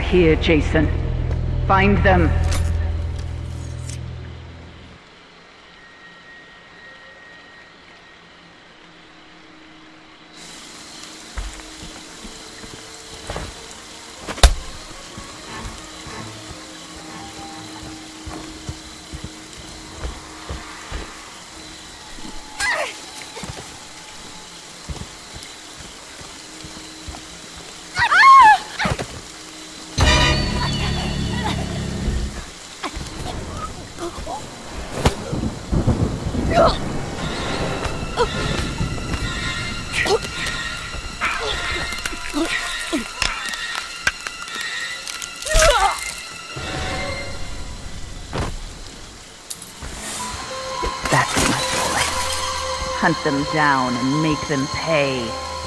here, Jason. Find them. That's my boy. Hunt them down and make them pay.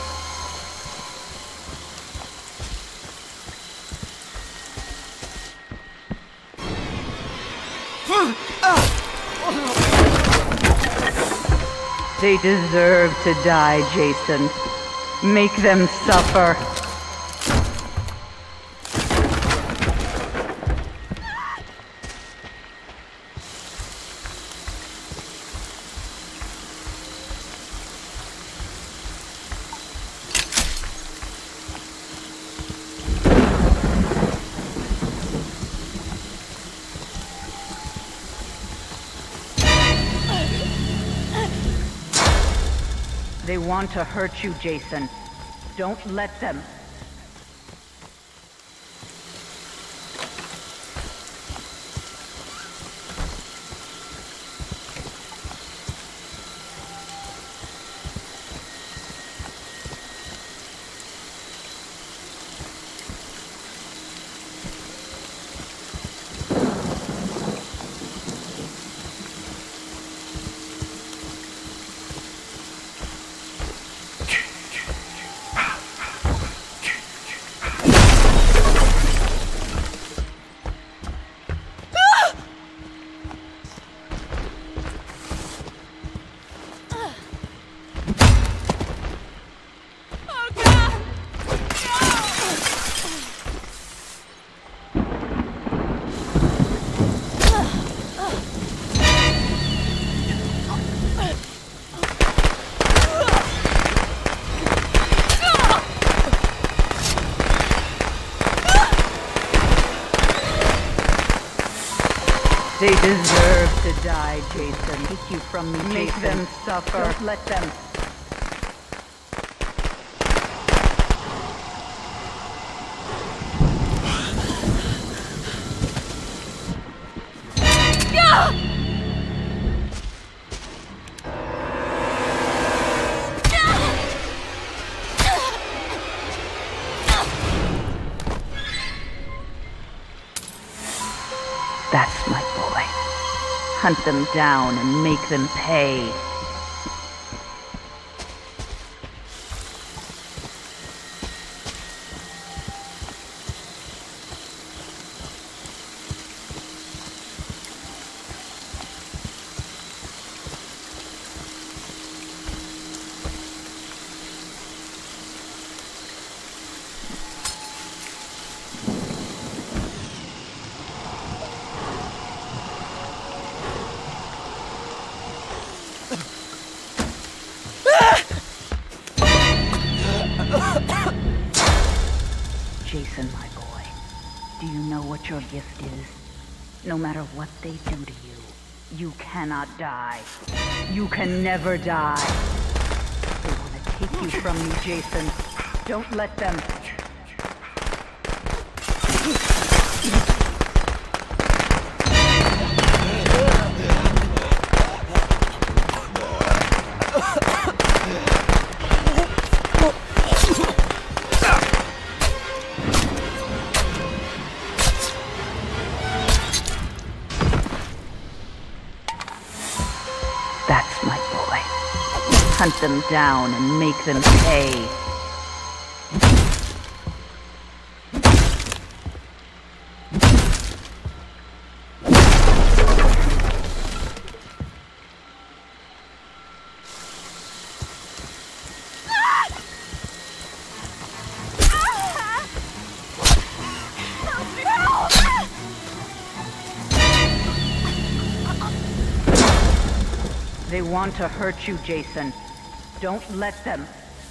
They deserve to die, Jason. Make them suffer. They want to hurt you, Jason. Don't let them. They deserve to die, Jason. Take you from me, Jason. Make them suffer. Don't let them. That's my boy. Hunt them down and make them pay. Jason, my boy, do you know what your gift is? No matter what they do to you, you cannot die. You can never die. They want to take you from me, Jason. Don't let them. That's my boy. Hunt them down and make them pay. They want to hurt you, Jason. Don't let them.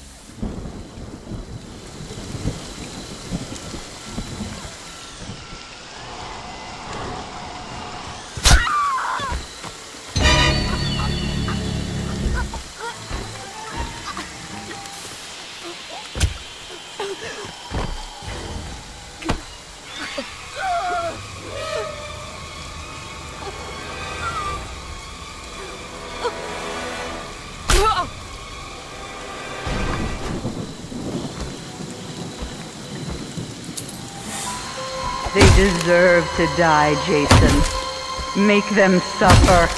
They deserve to die, Jason. Make them suffer.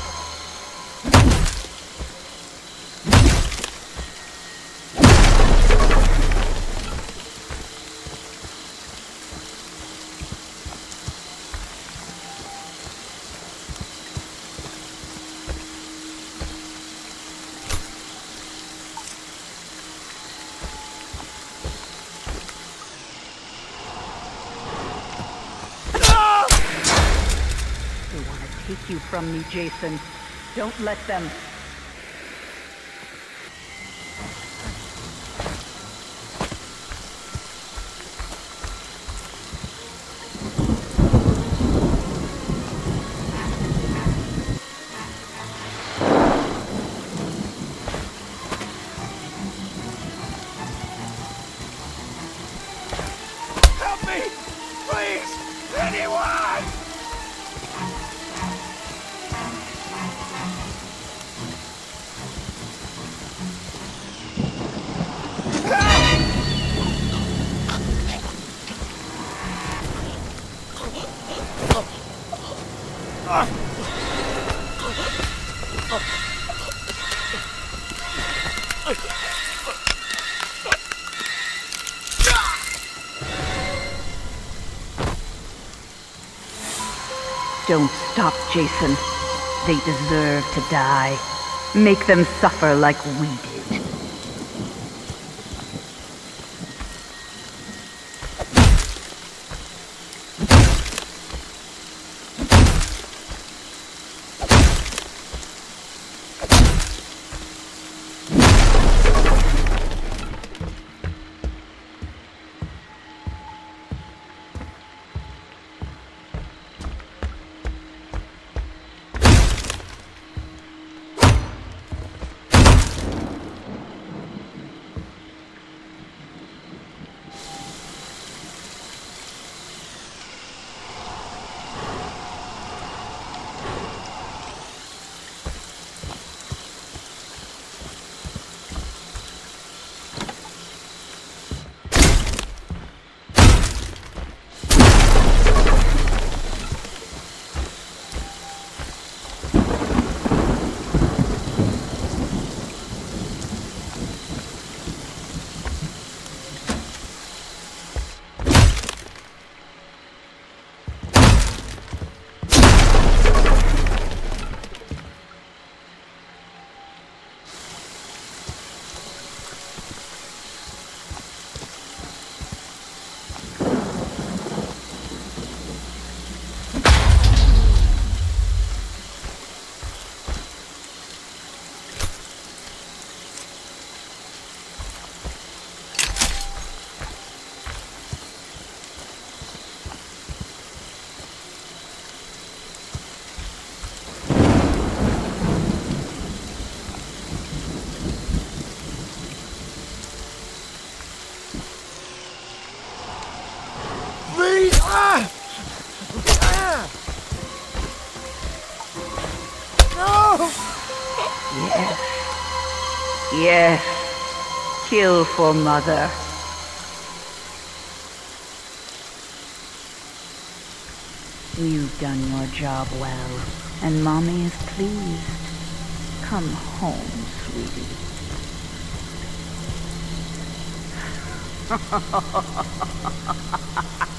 Take you from me, Jason. Don't let them. Help me! Please! Anyone! Don't stop, Jason. They deserve to die. Make them suffer like we did. Yes. Kill for Mother. You've done your job well, and Mommy is pleased. Come home, sweetie.